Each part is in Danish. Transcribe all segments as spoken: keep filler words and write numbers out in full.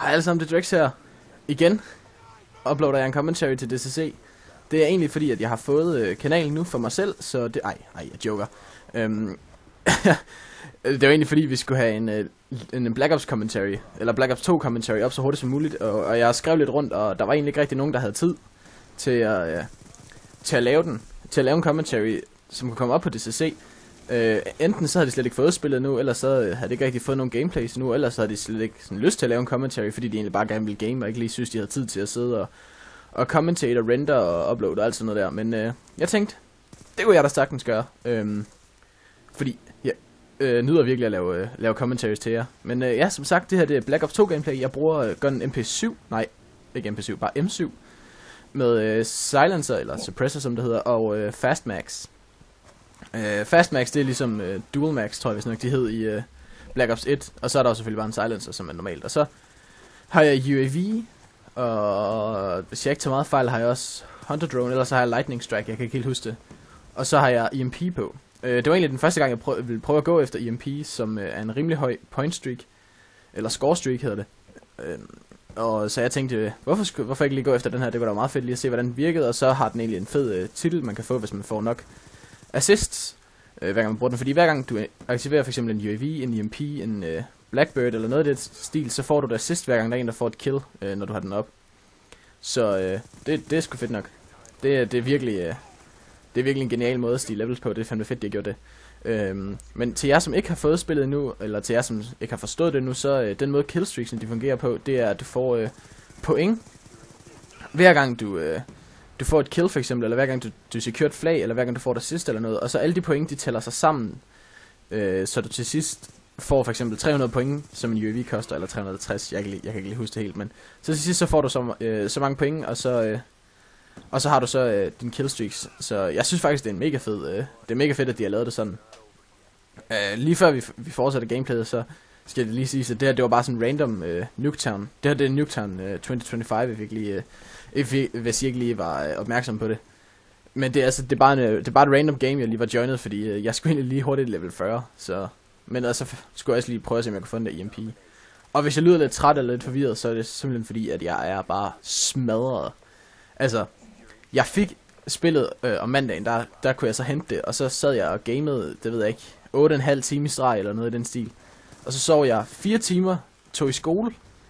Hej alle sammen, det er Drex her. Igen uploader jeg en commentary til D C C. Det er egentlig fordi, at jeg har fået øh, kanalen nu for mig selv, så det... Ej, ej, jeg joker. Øhm, det var egentlig fordi, vi skulle have en, øh, en Black Ops commentary, eller Black Ops to commentary op så hurtigt som muligt, og, og jeg skrev lidt rundt, og der var egentlig ikke rigtig nogen, der havde tid til at, øh, til at lave den, til at lave en commentary, som kunne komme op på D C C. Uh, enten så havde de slet ikke fået spillet nu, eller så uh, havde de ikke rigtig fået nogen gameplays nu, eller så havde de slet ikke sådan lyst til at lave en commentary, fordi de egentlig bare gerne ville game, og ikke lige synes, de havde tid til at sidde og, og commentate og render og uploade og alt sådan noget der. Men uh, jeg tænkte, det kunne jeg da sagtens gøre, um, fordi jeg uh, nyder virkelig at lave, uh, lave commentaries til jer. Men uh, ja, som sagt, det her det er Black Ops to gameplay. Jeg bruger uh, gun M P syv, nej, ikke M P syv, bare M syv, med uh, silencer, eller suppressor som det hedder, og uh, fastmax. Uh, Fastmax, det er ligesom uh, Dualmax, tror jeg hvis nok de hed i uh, Black Ops et. Og så er der jo selvfølgelig bare en silencer, som er normalt. Og så har jeg U A V, og hvis jeg ikke tager meget fejl, har jeg også Hunter Drone, eller så har jeg Lightning Strike, jeg kan ikke helt huske det. Og så har jeg E M P på. Uh, det var egentlig den første gang, jeg prøv ville prøve at gå efter E M P, som uh, er en rimelig høj point streak, eller score streak hedder det. Uh, og så jeg tænkte, hvorfor, skulle, hvorfor ikke lige gå efter den her, det var da meget fedt lige at se, hvordan den virkede. Og så har den egentlig en fed uh, titel, man kan få, hvis man får nok assists, øh, hver gang man bruger den, fordi hver gang du aktiverer for eksempel en U A V, en E M P, en øh, Blackbird eller noget af det stil, så får du et assist hver gang der er en, der får et kill, øh, når du har den op. Så øh, det, det er sgu fedt nok. Det, det, er virkelig, øh, det er virkelig en genial måde at stige levels på, det er fandme fedt, de har gjort det. Øhm, men til jer, som ikke har fået spillet endnu, eller til jer, som ikke har forstået det nu, så øh, den måde killstreaksen de fungerer på, det er, at du får øh, point, hver gang du... Øh, Du får et kill for eksempel, eller hver gang du, du secure et flag, eller hver gang du får et assist eller noget, og så alle de point, de tæller sig sammen, øh, så du til sidst får for eksempel tre hundrede point, som en U A V koster, eller tre hundrede og tres, jeg kan, jeg kan ikke lige huske det helt, men så til sidst så får du så, øh, så mange point, og så, øh, og så har du så øh, din killstreaks, så jeg synes faktisk, det er en mega fed, øh, det er mega fedt, at de har lavet det sådan. Øh, lige før vi, vi fortsætter gameplayet, så skal jeg lige sige, at det her, det var bare sådan random øh, Nuketown, det her det er Nuketown øh, tyve femogtyve, vi fik lige... Øh, hvis I ikke lige var øh, opmærksom på det. Men det er altså det er bare en, det er bare et random game jeg lige var joinet, fordi øh, jeg skulle egentlig lige hurtigt level fyrre, så men altså skulle jeg også lige prøve at se om jeg kunne få den der E M P. Og hvis jeg lyder lidt træt eller lidt forvirret, så er det simpelthen fordi at jeg er bare smadret. Altså jeg fik spillet øh, om mandagen, der der kunne jeg så hente det, og så sad jeg og gamede, det ved jeg ikke, otte og en halv time i streg eller noget i den stil. Og så sov jeg fire timer, tog i skole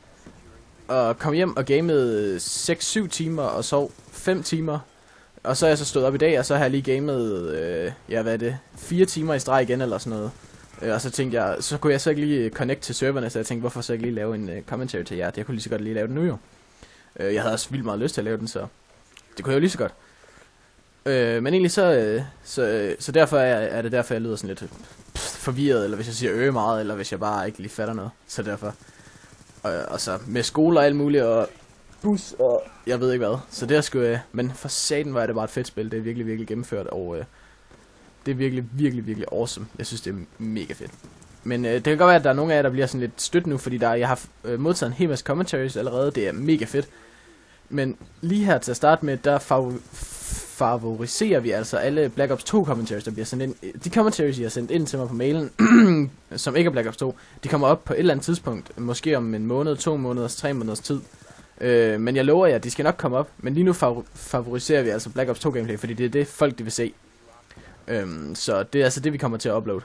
og kom hjem og gamede seks syv timer og sov fem timer. Og så er jeg så stået op i dag, og så har jeg lige gamet, øh, ja hvad er det, fire timer i streg igen eller sådan noget. Øh, og så tænkte jeg, så kunne jeg så ikke lige connect til serverne, så jeg tænkte, hvorfor så ikke lige lave en uh, commentary til jer? Jeg kunne lige så godt lige lave den nu jo. Øh, jeg havde også vildt meget lyst til at lave den, så det kunne jeg jo lige så godt. Øh, men egentlig så, øh, så, øh, så derfor er, er det derfor, jeg lyder sådan lidt pff, forvirret, eller hvis jeg siger øge meget, eller hvis jeg bare ikke lige fatter noget. Så derfor... Og, og så med skole og alt muligt, og bus, og jeg ved ikke hvad. Så det er sgu, øh, men for satan var det bare et fedt spil. Det er virkelig, virkelig gennemført, og øh, det er virkelig, virkelig, virkelig awesome. Jeg synes, det er mega fedt. Men øh, det kan godt være, at der er nogle af jer, der bliver sådan lidt stødt nu, fordi der, jeg har øh, modtaget en hel masse commentaries allerede. Det er mega fedt. Men lige her til at starte med, der favor favoriserer vi altså alle Black Ops to commentaries, der bliver sendt ind. De commentaries, I har sendt ind til mig på mailen, som ikke er Black Ops to, de kommer op på et eller andet tidspunkt, måske om en måned, to måneders, tre måneders tid. Øh, men jeg lover jer, de skal nok komme op. Men lige nu favor favoriserer vi altså Black Ops to gameplay, fordi det er det, folk de vil se. Øh, så det er altså det, vi kommer til at uploade.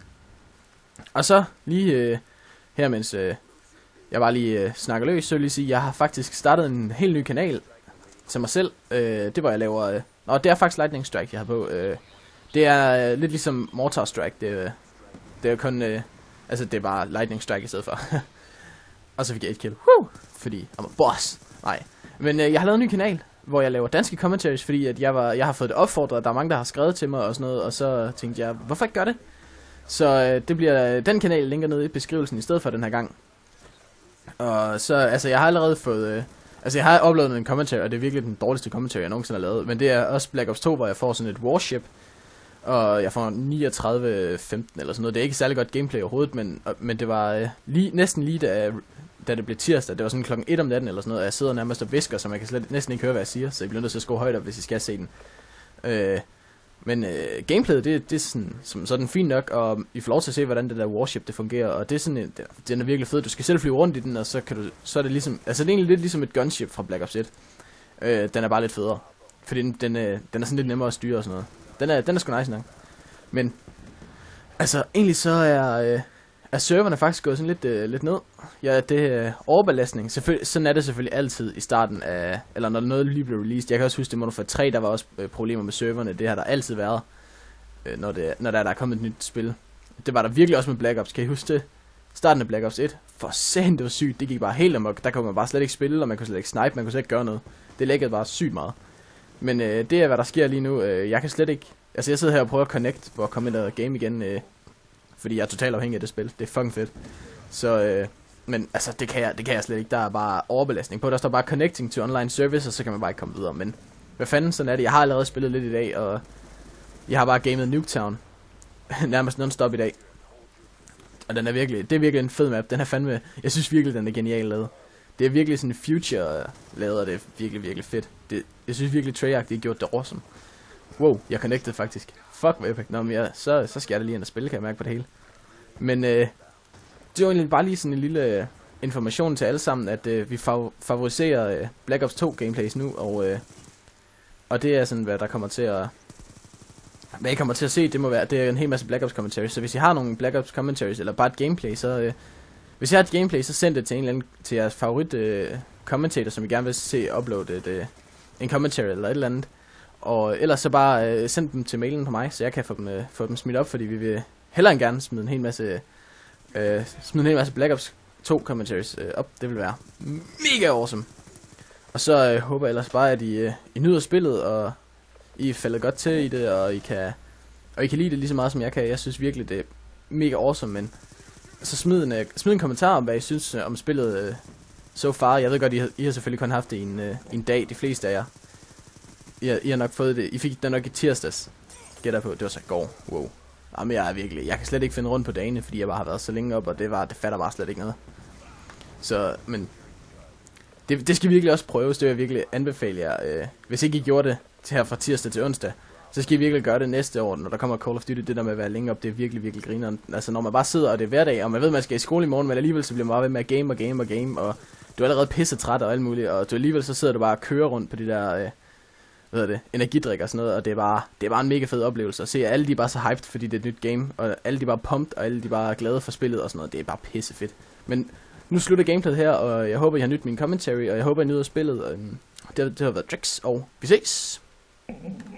Og så lige øh, her, mens øh, jeg bare lige øh, snakker løs, så vil jeg lige sige, at jeg har faktisk startet en helt ny kanal til mig selv. Øh, det var jeg laver... Øh, og det er faktisk Lightning Strike, jeg har på. Øh, det er øh, lidt ligesom Mortar Strike. Det, øh, det er jo kun... Øh, altså, det er bare Lightning Strike i stedet for. Og så fik jeg et kill. Woo! Fordi I'm a boss. Nej. Men øh, jeg har lavet en ny kanal, hvor jeg laver danske commentaries, fordi at jeg, var, jeg har fået det opfordret. Der er mange, der har skrevet til mig og sådan noget. Og så tænkte jeg, hvorfor ikke gøre det? Så øh, det bliver... Den kanal linker nede i beskrivelsen i stedet for den her gang. Og så... Altså, jeg har allerede fået... Øh, Altså, jeg har uploadet en commentary, og det er virkelig den dårligste commentary, jeg nogensinde har lavet. Men det er også Black Ops to, hvor jeg får sådan et warship. Og jeg får niogtredive femten eller sådan noget. Det er ikke særlig godt gameplay overhovedet, men, men det var øh, lige, næsten lige da, da det blev tirsdag. Det var sådan klokken et om natten eller sådan noget, og jeg sidder nærmest og visker, så man kan slet næsten ikke høre, hvad jeg siger. Så jeg bliver nødt til at skrue højt op, hvis I skal se den. Øh, Men øh, gameplayet, det, det er sådan, som sådan fint nok, og I får lov til at se, hvordan det der warship det fungerer, og det er sådan, det, den er virkelig fed. Du skal selv flyve rundt i den, og så kan du, så er det ligesom, altså det er egentlig lidt ligesom et gunship fra Black Ops et. Øh, den er bare lidt federe, fordi den, den, øh, den er sådan lidt nemmere at styre og sådan noget. Den er, den er sgu nice nok. Men, altså egentlig så er, øh, er serverne faktisk gået sådan lidt, øh, lidt ned. Ja, det er øh, overbelastning. Selvfølgelig, sådan er det selvfølgelig altid i starten af, eller når noget lige blev released. Jeg kan også huske, det Modern Warfare tre, der var også øh, problemer med serverne. Det har der altid været, øh, når, det, når der, der er kommet et nyt spil. Det var der virkelig også med Black Ops. Kan I huske det? Starten af Black Ops et. For satan, det var sygt. Det gik bare helt amok. Der kunne man bare slet ikke spille, og man kunne slet ikke snipe, man kunne slet ikke gøre noget. Det lækkede bare sygt meget. Men øh, det er, hvad der sker lige nu. Øh, jeg kan slet ikke... Altså, jeg sidder her og prøver at connect, for at komme ind og game igen. Øh, fordi jeg er totalt afhængig af det spil. Det er fucking fedt. Så... Øh, men altså, det kan, jeg, det kan jeg slet ikke. Der er bare overbelastning på. Der står bare connecting to online service, og så kan man bare ikke komme videre. Men hvad fanden, sådan er det. Jeg har allerede spillet lidt i dag, og jeg har bare gamet Nuketown nærmest non-stop i dag. Og den er virkelig, det er virkelig en fed map. Den er fandme, jeg synes virkelig, den er genial lavet. Det er virkelig sådan future lavet, og det er virkelig, virkelig fedt. Det, jeg synes virkelig, Treyarch, de har gjort det awesome. Wow, jeg connected faktisk. Fuck, hvor epic. Nå, men ja, så, så skal jeg da lige ind og spille, kan jeg mærke på det hele. Men øh, det var egentlig bare lige sådan en lille øh, information til alle sammen, at øh, vi fav favoriserer øh, Black Ops to gameplays nu, og, øh, og det er sådan, hvad der kommer til at... Hvad I kommer til at se, det må være, det er en hel masse Black Ops commentaries, så hvis I har nogle Black Ops commentaries, eller bare et gameplay, så... Øh, hvis I har et gameplay, så send det til en eller anden, til jeres favorit øh, commentator, som I gerne vil se uploade et, øh, en commentary eller et eller andet. Og ellers så bare øh, send dem til mailen på mig, så jeg kan få dem, øh, få dem smidt op, fordi vi vil hellere end gerne smide en hel masse, øh, smide en hel masse Black Ops to commentaries øh, op. Det vil være mega awesome. Og så øh, håber jeg ellers bare, at I, øh, I nyder spillet, og I falder godt til i det, og I kan, og I kan lide det lige så meget, som jeg kan. Jeg synes virkelig, det er mega awesome, men så smid en, uh, smid en kommentar om, hvad I synes uh, om spillet uh, so far. Jeg ved godt, I har, I har selvfølgelig kun haft det i en, uh, en dag, de fleste af jer. I har, I har nok fået det. I fik det nok i tirsdags. Gætter på, det var så i går. Wow. Jamen jeg er virkelig, jeg kan slet ikke finde rundt på dagene, fordi jeg bare har været så længe op, og det var, det fatter bare slet ikke noget. Så, men det, det skal I virkelig også prøves. Det vil jeg virkelig anbefale jer. Uh, hvis ikke I gjorde det til her fra tirsdag til onsdag, så skal I virkelig gøre det næste år, når der kommer Call of Duty. Det der med at være længe op, det er virkelig, virkelig grineren. Altså når man bare sidder, og det er hverdag, og man ved, at man skal i skole i morgen, men alligevel så bliver man bare ved med at game og game og game, og du er allerede pisse træt og alt muligt, og du alligevel så sidder du bare og kører rundt på de der, øh, hvad hedder det, energidrik og sådan noget, og det er bare, det er bare en mega fed oplevelse at se, at alle de er bare så hyped, fordi det er et nyt game, og alle de er bare pumped, og alle de er bare glade for spillet og sådan noget. Det er bare pisse fedt. Men nu slutter gameplayet her, og jeg håber, I har nydt min commentary, og jeg håber, I nyder spillet. Og det, det har været Drix, og vi ses!